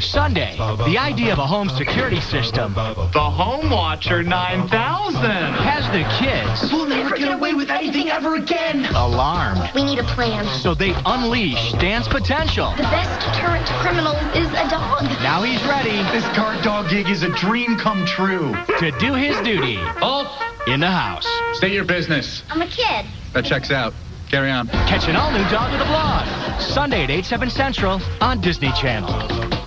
Sunday, the idea of a home security system. The Home Watcher 9000 has the kids. We'll never get away with anything ever again. Alarmed. We need a plan. So they unleash Dan's potential. The best deterrent to criminals is a dog. Now he's ready. This guard dog gig is a dream come true. To do his duty. Halt! In the house. State your business. I'm a kid. That checks out. Carry on. Catch an all-new Dog with a Blog. Sunday at 8/7 Central on Disney Channel.